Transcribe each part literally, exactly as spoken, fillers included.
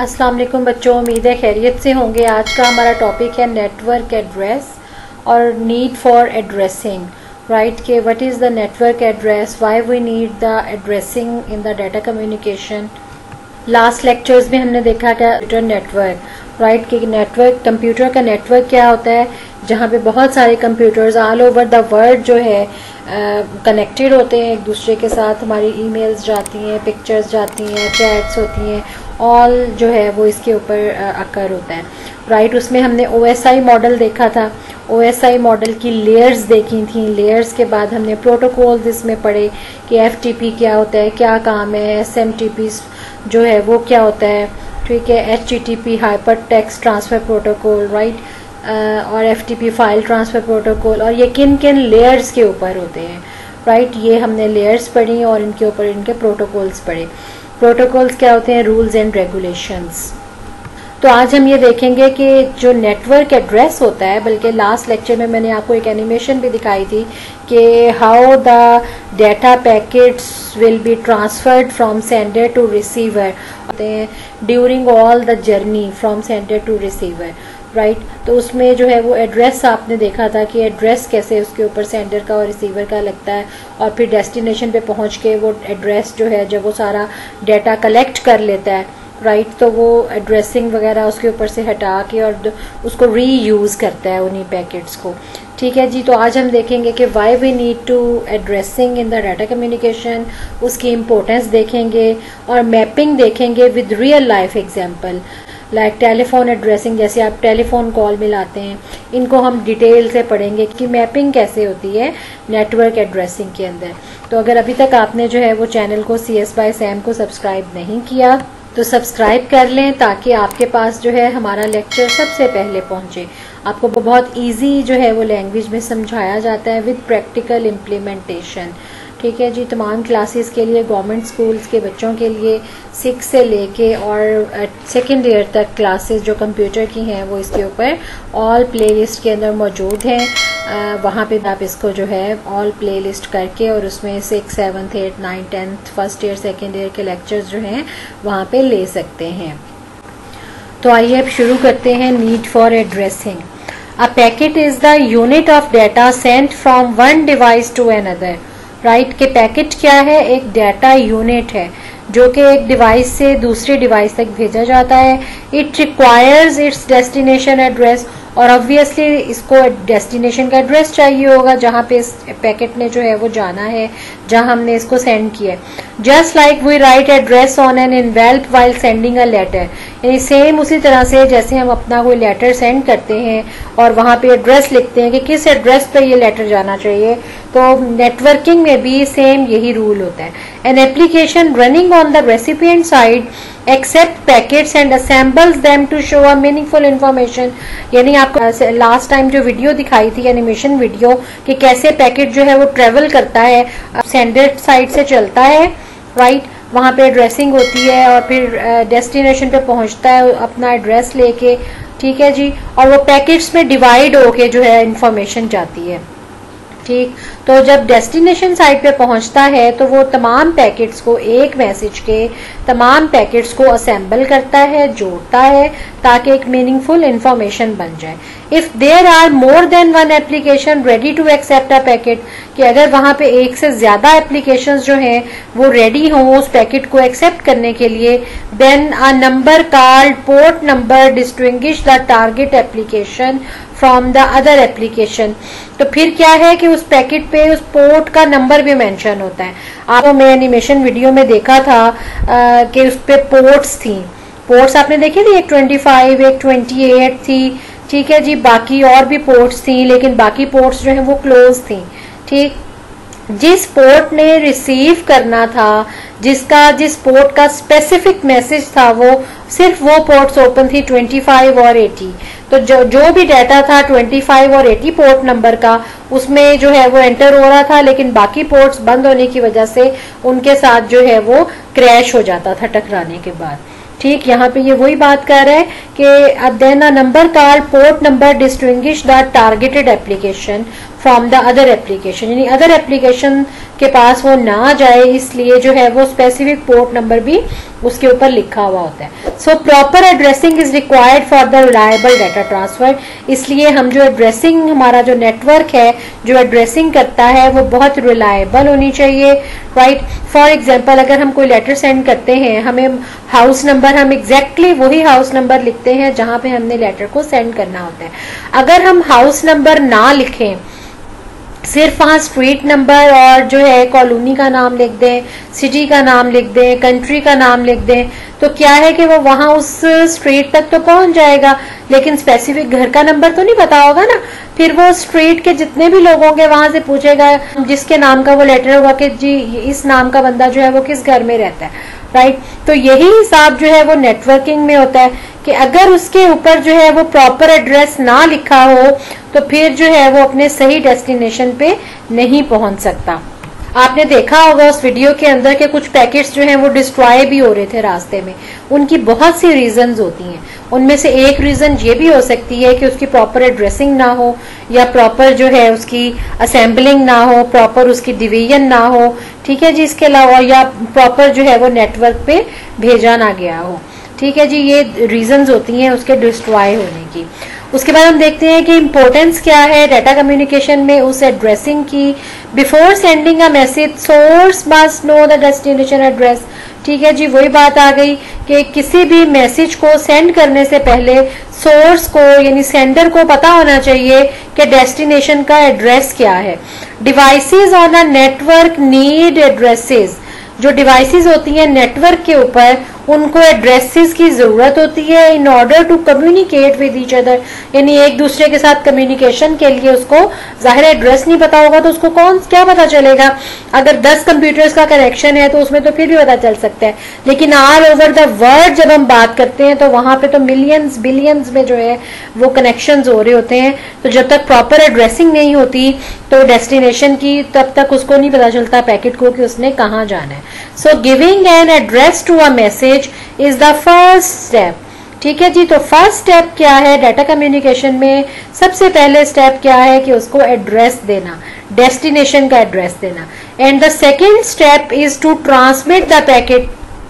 अस्सलाम वालेकुम बच्चों, उम्मीद है खैरियत से होंगे। आज का हमारा टॉपिक है नेटवर्क एड्रेस और नीड फॉर एड्रेसिंग, राइट के what is the network address, why we need the addressing in the data communication. Last lectures में हमने देखा कि कंप्यूटर नेटवर्क, राइट कि नेटवर्क कंप्यूटर का नेटवर्क क्या होता है, जहाँ पे बहुत सारे computers all over the world जो है कनेक्टेड uh, होते हैं एक दूसरे के साथ। हमारी ईमेल्स जाती हैं, पिक्चर्स जाती हैं, चैट्स होती हैं, ऑल जो है वो इसके ऊपर अकर uh, होता है, राइट। उसमें हमने ओ एस आई मॉडल देखा था, ओ एस आई मॉडल की लेयर्स देखी थी। लेयर्स के बाद हमने प्रोटोकॉल्स इसमें पढ़े कि एफ टी पी क्या होता है, क्या काम है, एस एम टी पी जो है वो क्या होता है, ठीक है, H T T P hyper text transfer protocol, right, और F T P file transfer protocol, और ये किन किन लेयर्स के ऊपर होते हैं, राइट। ये हमने लेयर्स पढ़ी और इनके ऊपर इनके प्रोटोकॉल्स पढ़े। प्रोटोकॉल्स क्या होते हैं, रूल्स एंड रेगुलेशंस। तो आज हम ये देखेंगे कि जो नेटवर्क एड्रेस होता है, बल्कि लास्ट लेक्चर में मैंने आपको एक एनिमेशन भी दिखाई थी कि how the data packets will be transferred from sender to receiver during all the journey from sender to receiver, right. तो उसमें जो है वो एड्रेस आपने देखा था कि एड्रेस कैसे उसके ऊपर सेंडर का और रिसीवर का लगता है, और फिर डेस्टिनेशन पे पहुंच के वो एड्रेस जो है जब वो सारा डाटा कलेक्ट कर लेता है, राइट, तो वो एड्रेसिंग वगैरह उसके ऊपर से हटा के और उसको री यूज़ करता है उन्हीं पैकेट्स को, ठीक है जी। तो आज हम देखेंगे कि why we need to addressing in the data communication, उसकी इम्पोर्टेंस देखेंगे और मैपिंग देखेंगे with real life example, like telephone addressing, जैसे आप टेलीफोन कॉल मिलाते हैं, इनको हम डिटेल से पढ़ेंगे कि मैपिंग कैसे होती है नेटवर्क एड्रेसिंग के अंदर। तो अगर अभी तक आपने जो है वो चैनल को सी एस बाय सैम को सब्सक्राइब नहीं किया तो सब्सक्राइब कर लें, ताकि आपके पास जो है हमारा लेक्चर सबसे पहले पहुंचे। आपको बहुत इजी जो है वो लैंग्वेज में समझाया जाता है विद प्रैक्टिकल इम्प्लीमेंटेशन, ठीक है जी। तमाम क्लासेस के लिए गवर्नमेंट स्कूल्स के बच्चों के लिए सिक्स से लेके और सेकेंड ईयर तक क्लासेस जो कंप्यूटर की हैं वो इसके ऊपर ऑल प्लेलिस्ट के अंदर मौजूद हैं। वहाँ पे आप इसको जो है ऑल प्लेलिस्ट करके और उसमें six seventh eight nine tenth first year second year के लेक्चर्स जो हैं वहाँ पे ले सकते हैं। तो आइए अब शुरू करते हैं। Need for addressing, a packet is the unit of data sent from one device to another, right के पैकेट क्या है, एक डाटा यूनिट है जो कि एक डिवाइस से दूसरे डिवाइस तक भेजा जाता है। It requires its destination address, और ऑब्वियसली इसको डेस्टिनेशन का एड्रेस चाहिए होगा जहाँ पे इस पैकेट ने जो है वो जाना है, जहाँ हमने इसको सेंड किया। Just like we write address on an envelope while sending a letter, यानी सेम उसी तरह से जैसे हम अपना कोई लेटर सेंड करते हैं और वहाँ पे एड्रेस लिखते हैं कि किस एड्रेस पे ये लेटर जाना चाहिए, तो नेटवर्किंग में भी सेम यही रूल होता है। An application running on the recipient side accept packets and assembles them to show a meaningful information, यानी आपको लास्ट टाइम जो वीडियो दिखाई थी एनिमेशन वीडियो कि कैसे पैकेट जो है वो ट्रेवल करता है, सेंडर साइड से चलता है, राइट, वहाँ पे एड्रेसिंग होती है और फिर डेस्टिनेशन पे पहुँचता है अपना एड्रेस लेके, ठीक है जी, और वो पैकेट्स में डिवाइड होके जो है इंफॉर्मेशन जाती है, ठीक। तो जब डेस्टिनेशन साइट पे पहुंचता है तो वो तमाम पैकेट्स को, एक मैसेज के तमाम पैकेट्स को असेंबल करता है, जोड़ता है, ताकि एक मीनिंगफुल इंफॉर्मेशन बन जाए। If there are more than one application ready to accept a packet, कि अगर वहां पे एक से ज्यादा एप्लीकेशंस जो हैं वो रेडी हों उस पैकेट को एक्सेप्ट करने के लिए, then a number called port number distinguish the target application from the other application. तो फिर क्या है कि उस पैकेट पे उस पोर्ट का नंबर भी मेंशन होता है। आपको मैं एनिमेशन वीडियो में देखा था आ, कि उस पे पोर्ट्स थी, पोर्ट्स आपने देखी थी, एक पच्चीस एक अट्ठाईस थी, ठीक है जी, बाकी और भी पोर्ट्स थी, लेकिन बाकी पोर्ट्स जो है वो क्लोज थी, ठीक। जिस पोर्ट ने रिसीव करना था, जिसका जिस पोर्ट का स्पेसिफिक मैसेज था, वो सिर्फ वो पोर्ट्स ओपन थी पच्चीस और अस्सी। तो जो जो भी डाटा था पच्चीस और अस्सी पोर्ट नंबर का, उसमें जो है वो एंटर हो रहा था, लेकिन बाकी पोर्ट्स बंद होने की वजह से उनके साथ जो है वो क्रैश हो जाता था टकराने के बाद, ठीक। यहाँ पे ये वही बात कर रहा है कि then a number called port number distinguish the targeted application from the other application, यानी अदर एप्लीकेशन के पास वो ना जाए, इसलिए जो है वो स्पेसिफिक पोर्ट नंबर भी उसके ऊपर लिखा हुआ होता है। So proper addressing is required for the reliable data transfer, इसलिए हम जो एड्रेसिंग, हमारा जो नेटवर्क है जो एड्रेसिंग करता है वो बहुत रिलायबल होनी चाहिए, राइट। फॉर एग्जांपल अगर हम कोई लेटर सेंड करते हैं, हमें हाउस नंबर, हम एग्जैक्टली exactly वही हाउस नंबर लिखते हैं जहां पे हमने लेटर को सेंड करना होता है। अगर हम हाउस नंबर ना लिखें, सिर्फ वहाँ स्ट्रीट नंबर और जो है कॉलोनी का नाम लिख दें, सिटी का नाम लिख दें, कंट्री का नाम लिख दें, तो क्या है कि वो वहाँ उस स्ट्रीट तक तो पहुंच जाएगा, लेकिन स्पेसिफिक घर का नंबर तो नहीं पता होगा ना। फिर वो स्ट्रीट के जितने भी लोग होंगे वहां से पूछेगा जिसके नाम का वो लेटर होगा कि जी इस नाम का बंदा जो है वो किस घर में रहता है, राइट। तो यही हिसाब जो है वो नेटवर्किंग में होता है कि अगर उसके ऊपर जो है वो प्रॉपर एड्रेस ना लिखा हो तो फिर जो है वो अपने सही डेस्टिनेशन पे नहीं पहुंच सकता। आपने देखा होगा उस वीडियो के अंदर के कुछ पैकेट्स जो हैं वो डिस्ट्रॉय भी हो रहे थे रास्ते में। उनकी बहुत सी रीजंस होती हैं, उनमें से एक रीजन ये भी हो सकती है कि उसकी प्रॉपर एड्रेसिंग ना हो, या प्रॉपर जो है उसकी असेंबलिंग ना हो, प्रॉपर उसकी डिवीजन ना हो, ठीक है जी। इसके अलावा या प्रॉपर जो है वो नेटवर्क पे भेजा ना गया हो, ठीक है जी। ये रीजंस होती हैं उसके डिस्ट्रॉय होने की। उसके बाद हम देखते हैं कि इम्पोर्टेंस क्या है डाटा कम्युनिकेशन में उस एड्रेसिंग की। Before sending a message source must know the destination address, ठीक है जी। वही बात आ गई कि किसी भी मैसेज को सेंड करने से पहले सोर्स को यानी सेंडर को पता होना चाहिए कि डेस्टिनेशन का एड्रेस क्या है। Devices on a network need addresses, जो डिवाइसेस होती हैं नेटवर्क के ऊपर उनको एड्रेसेस की जरूरत होती है in order to communicate with each other, यानी एक दूसरे के साथ कम्युनिकेशन के लिए उसको जाहिर एड्रेस नहीं पता होगा तो उसको कौन क्या पता चलेगा। अगर दस कंप्यूटर्स का कनेक्शन है तो उसमें तो फिर भी पता चल सकता है, लेकिन ऑल ओवर द वर्ल्ड जब हम बात करते हैं तो वहां पे तो मिलियंस बिलियंस में जो है वो कनेक्शंस हो रहे होते हैं। तो जब तक प्रॉपर एड्रेसिंग नहीं होती तो डेस्टिनेशन की, तब तक उसको नहीं पता चलता पैकेट को कि उसने कहाँ जाना है। So giving an address to a message is the first step, ठीक है जी। तो फर्स्ट स्टेप क्या है डाटा कम्युनिकेशन में? सबसे पहले स्टेप क्या है कि उसको एड्रेस देना, डेस्टिनेशन का एड्रेस देना। And the second step is to transmit the packet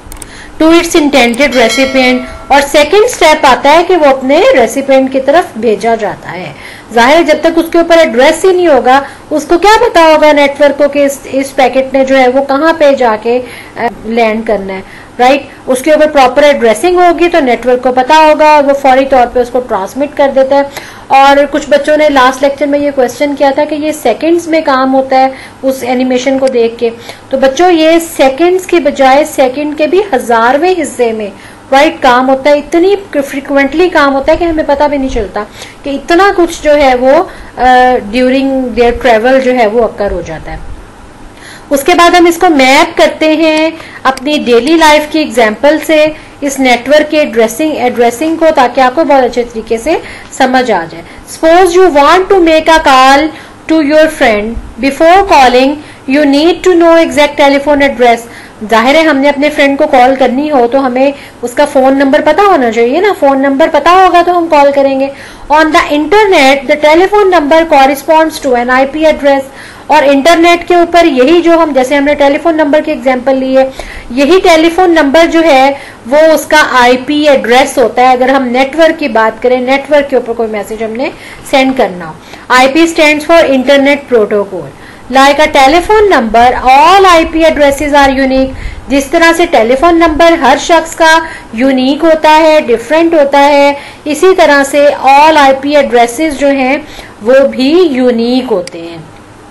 to its intended recipient, और सेकेंड स्टेप आता है कि वो अपने रेसिपिएंट की तरफ भेजा जाता है। जाहिर जब तक उसके ऊपर एड्रेस ही नहीं होगा उसको क्या पता होगा नेटवर्क को कि इस, इस पैकेट ने जो है वो कहाँ पे जाके लैंड करना है, राइट right? उसके ऊपर प्रॉपर एड्रेसिंग होगी तो नेटवर्क को पता होगा और वो फौरी तौर पे उसको ट्रांसमिट कर देता है। और कुछ बच्चों ने लास्ट लेक्चर में ये क्वेश्चन किया था कि ये सेकंड्स में काम होता है उस एनिमेशन को देख के, तो बच्चों ये सेकंड्स की बजाय सेकंड के भी हजारवें हिस्से में राइट right, काम होता है। इतनी फ्रिक्वेंटली काम होता है कि हमें पता भी नहीं चलता कि इतना कुछ जो है वो ड्यूरिंग देयर ट्रेवल जो है वो अक्कर हो जाता है। उसके बाद हम इसको मैप करते हैं अपनी डेली लाइफ की एग्जाम्पल से इस नेटवर्क के एड्रेसिंग एड्रेसिंग को, ताकि आपको बहुत अच्छे तरीके से समझ आ जाए। Suppose you want to make a call to your friend, before calling you need to know exact telephone address. जाहिर है हमने अपने फ्रेंड को कॉल करनी हो तो हमें उसका फोन नंबर पता होना चाहिए ना, फोन नंबर पता होगा तो हम कॉल करेंगे। On the internet the telephone number corresponds to an IP address, और इंटरनेट के ऊपर यही जो हम जैसे हमने टेलीफोन नंबर की एग्जांपल ली है, यही टेलीफोन नंबर जो है वो उसका आईपी एड्रेस होता है। अगर हम नेटवर्क की बात करें, नेटवर्क के ऊपर कोई मैसेज हमने सेंड करना हो, IP stands for internet protocol. Like a telephone number all IP addresses are unique, जिस तरह से टेलीफोन नंबर हर शख्स का यूनिक होता है, डिफरेंट होता है, इसी तरह से ऑल आईपी एड्रेसेस जो हैं वो भी यूनिक होते हैं।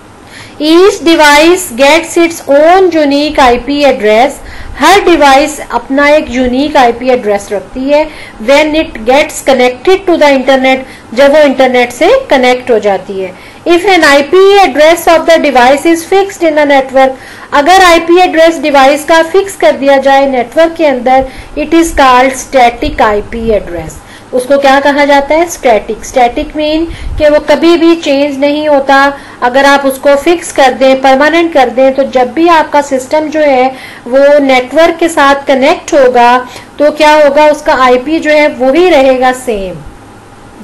Each device gets its own unique IP address, हर डिवाइस अपना एक यूनिक आईपी एड्रेस रखती है when it gets connected to the internet, जब वो इंटरनेट से कनेक्ट हो जाती है। If an IP address of the device is fixed in a network, अगर आईपी एड्रेस डिवाइस का फिक्स कर दिया जाए नेटवर्क के अंदर, it is called static IP address. उसको क्या कहा जाता है? स्टैटिक। स्टैटिक मीन कि वो कभी भी चेंज नहीं होता। अगर आप उसको फिक्स कर दें, परमानेंट कर दें, तो जब भी आपका सिस्टम जो है वो नेटवर्क के साथ कनेक्ट होगा तो क्या होगा, उसका आईपी जो है वो ही रहेगा सेम,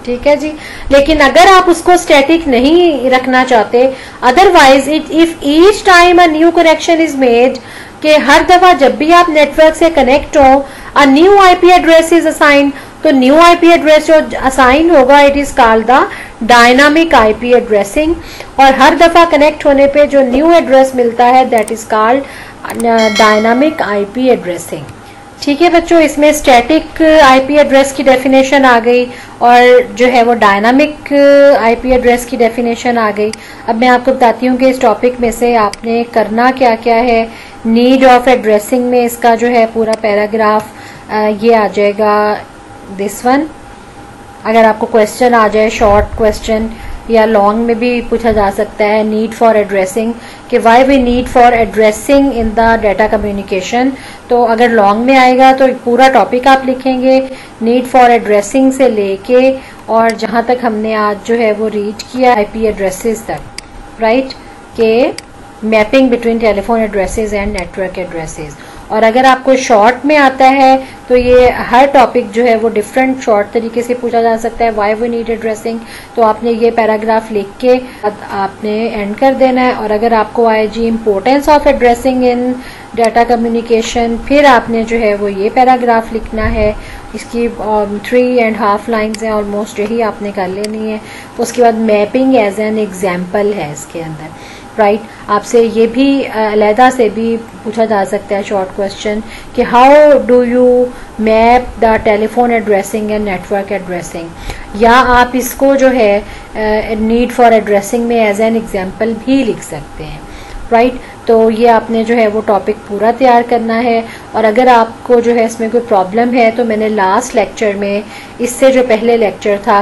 ठीक है जी। लेकिन अगर आप उसको स्टैटिक नहीं रखना चाहते, otherwise it if each time a new connection is made, कि हर दफा जब भी आप नेटवर्क से कनेक्ट हो a new IP address is assign, तो न्यू आईपी एड्रेस जो असाइन होगा it is called the dynamic IP addressing, और हर दफा कनेक्ट होने पे जो न्यू एड्रेस मिलता है that is called dynamic IP addressing. ठीक है बच्चों, इसमें स्टैटिक आईपी एड्रेस की डेफिनेशन आ गई और जो है वो डायनामिक आईपी एड्रेस की डेफिनेशन आ गई। अब मैं आपको बताती हूँ कि इस टॉपिक में से आपने करना क्या क्या है। नीड ऑफ एड्रेसिंग में इसका जो है पूरा पैराग्राफ ये आ जाएगा, दिस वन। अगर आपको क्वेश्चन आ जाए, शॉर्ट क्वेश्चन या लॉन्ग में भी पूछा जा सकता है, नीड फॉर एड्रेसिंग, कि why we need for addressing in the data communication. तो अगर लॉन्ग में आएगा तो पूरा टॉपिक आप लिखेंगे नीड फॉर एड्रेसिंग से लेके और जहां तक हमने आज जो है वो रीड किया आईपी एड्रेसेस तक, राइट, के mapping between telephone addresses and network addresses. और अगर आपको शॉर्ट में आता है तो ये हर टॉपिक जो है वो डिफरेंट शॉर्ट तरीके से पूछा जा सकता है। व्हाई वी नीड एड्रेसिंग, तो आपने ये पैराग्राफ लिख के आपने एंड कर देना है। और अगर आपको आए जी importance of addressing in data communication, फिर आपने जो है वो ये पैराग्राफ लिखना है। इसकी थ्री एंड हाफ लाइन्स हैं ऑलमोस्ट, यही आपने कर लेनी है। उसके बाद मैपिंग एज एन एग्जाम्पल है इसके अंदर, राइट right? आपसे ये भी अलहदा से भी पूछा जा सकता है शॉर्ट क्वेश्चन कि how do you map the telephone addressing and network addressing, या आप इसको जो है नीड फॉर एड्रेसिंग में एज एन एग्जांपल भी लिख सकते हैं, राइट right? तो ये आपने जो है वो टॉपिक पूरा तैयार करना है। और अगर आपको जो है इसमें कोई प्रॉब्लम है तो मैंने लास्ट लेक्चर में, इससे जो पहले लेक्चर था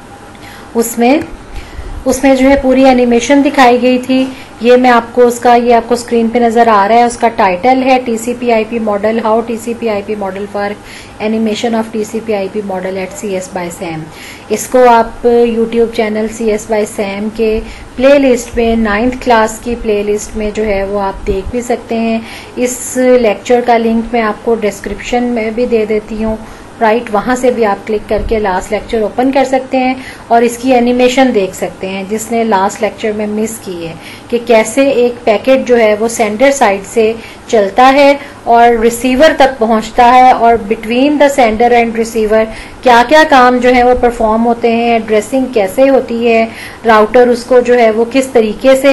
उसमें उसमें जो है पूरी एनिमेशन दिखाई गई थी। ये मैं आपको उसका, ये आपको स्क्रीन पे नजर आ रहा है, उसका टाइटल है TCP IP model, how TCP IP model for animation of TCP IP model at C S by Sam. इसको आप YouTube channel C S by Sam के प्लेलिस्ट में, नाइन्थ क्लास की प्लेलिस्ट में जो है वो आप देख भी सकते हैं। इस लेक्चर का लिंक मैं आपको डिस्क्रिप्शन में भी दे देती हूँ, राइट right, वहां से भी आप क्लिक करके लास्ट लेक्चर ओपन कर सकते हैं और इसकी एनिमेशन देख सकते हैं जिसने लास्ट लेक्चर में मिस की है, कि कैसे एक पैकेट जो है वो सेंडर साइड से चलता है और रिसीवर तक पहुंचता है, और between the sender and receiver क्या क्या काम जो है वो परफॉर्म होते हैं, एड्रेसिंग कैसे होती है, राउटर उसको जो है वो किस तरीके से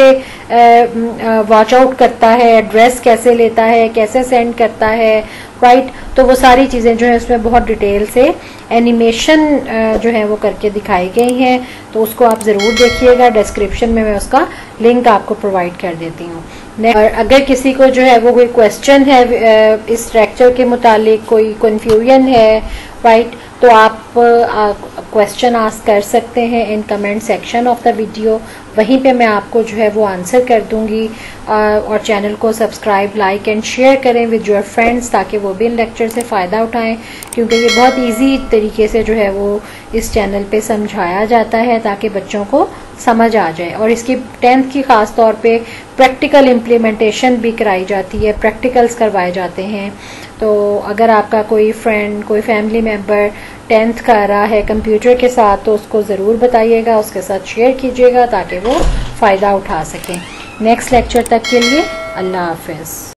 वॉच आउट करता है, एड्रेस कैसे लेता है, कैसे सेंड करता है, राइट right? तो वो सारी चीज़ें जो है उसमें बहुत डिटेल से एनिमेशन जो है वो करके दिखाई गई हैं। तो उसको आप ज़रूर देखिएगा, डिस्क्रिप्शन में मैं उसका लिंक आपको प्रोवाइड कर देती हूँ। और अगर किसी को जो है वो कोई क्वेश्चन है इस लेक्चर के मुतालिक, कोई कन्फ्यूजन है, राइट, तो आप क्वेश्चन आस्क कर सकते हैं in comment section of the video, वहीं पे मैं आपको जो है वो आंसर कर दूंगी। और चैनल को सब्सक्राइब, लाइक एंड शेयर करें विद योर फ्रेंड्स ताकि वो भी इन लेक्चर से फ़ायदा उठाएं, क्योंकि ये बहुत इजी तरीके से जो है वो इस चैनल पे समझाया जाता है ताकि बच्चों को समझ आ जाए। और इसकी टेंथ की ख़ास तौर पे प्रैक्टिकल इम्प्लीमेंटेशन भी कराई जाती है, प्रैक्टिकल्स करवाए जाते हैं। तो अगर आपका कोई फ्रेंड, कोई फैमिली मेम्बर टेंथ कर रहा है कंप्यूटर के साथ तो उसको ज़रूर बताइएगा, उसके साथ शेयर कीजिएगा ताकि वो फ़ायदा उठा सकें। नेक्स्ट लेक्चर तक के लिए अल्लाह हाफिज़।